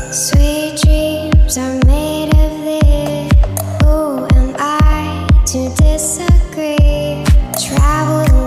Sweet dreams are made of this. Who am I to disagree? Travel